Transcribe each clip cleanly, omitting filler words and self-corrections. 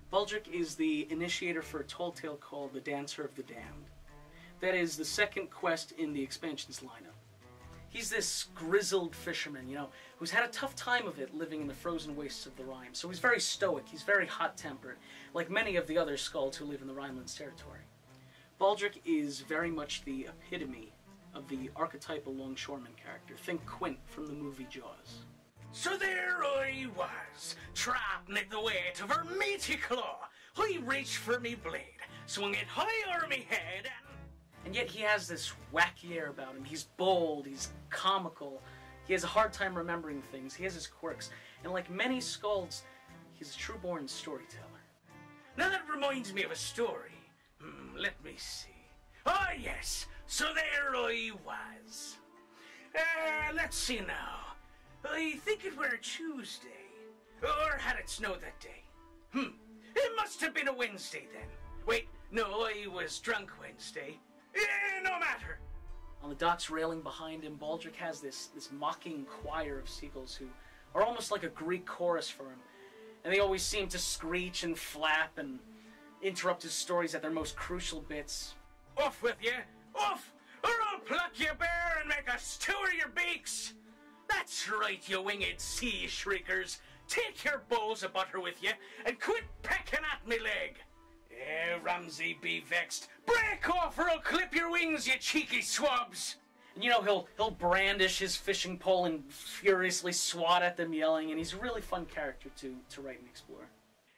Baldric is the initiator for a tall tale called The Dancer of the Damned. That is the second quest in the expansions lineup. He's this grizzled fisherman, who's had a tough time of it living in the frozen wastes of the Rime. So he's very stoic, he's very hot-tempered, like many of the other Skalds who live in the Rhinelands territory. Baldric is very much the epitome of the archetypal longshoreman character. Think Quint from the movie Jaws. So there I was, trapped 'neath the weight of her meaty claw. I reached for me blade, swung it high o'er me head, and yet he has this wacky air about him. He's bold, he's comical, he has a hard time remembering things, he has his quirks, and like many Skalds, he's a true-born storyteller. Now that reminds me of a story. Let me see. Ah, yes, so there I was. Let's see now. I think it were a Tuesday, or had it snowed that day? It must have been a Wednesday then. Wait, no, I was drunk Wednesday. No matter. On the dock's railing behind him, Baldric has this mocking choir of seagulls who are almost like a Greek chorus for him, and they always seem to screech and flap and interrupt his stories at their most crucial bits. Off with you! Off! Or I'll pluck you bare and make a stew of your beaks! That's right, you winged sea shriekers. Take your bowls of butter with you and quit pecking at me leg. Ramsay, be vexed. Break off or I'll clip your wings, you cheeky swabs. And he'll brandish his fishing pole and furiously swat at them, yelling, and he's a really fun character to write and explore.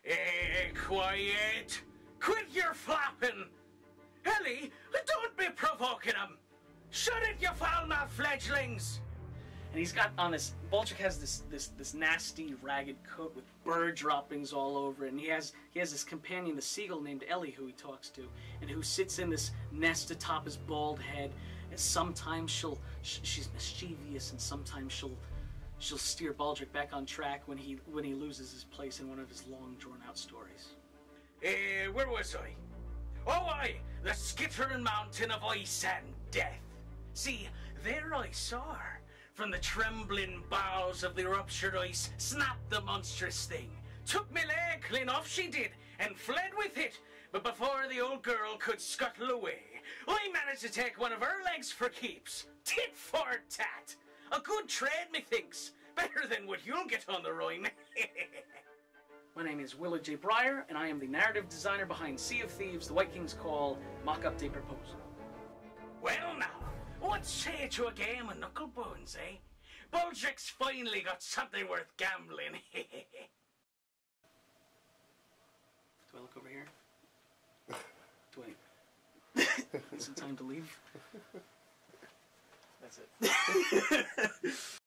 Quiet! Quit your flapping! Ellie, don't be provoking him! Shut it, you foul-mouthed fledglings! And he's got on this, Baldric has this nasty, ragged coat with bird droppings all over it, and he has this companion, the seagull named Ellie, who he talks to, and who sits in this nest atop his bald head, and sometimes she's mischievous, and sometimes she'll steer Baldric back on track when he loses his place in one of his long, drawn-out stories. Where was I? Oh, aye, the skittering mountain of ice and death. See, there I saw her. From the trembling boughs of the ruptured ice snapped the monstrous thing. Took me leg clean off she did, and fled with it. But before the old girl could scuttle away, I managed to take one of her legs for keeps. Tit for tat. A good trade, methinks. Better than what you'll get on the Rhine. My name is Willard J. Breyer, and I am the narrative designer behind Sea of Thieves, The White King's Call, Mock-Up de Proposal. Well now, what say you to a game of knucklebones, eh? Baldric's finally got something worth gambling. Do I look over here? Do I... Is it time to leave? That's it.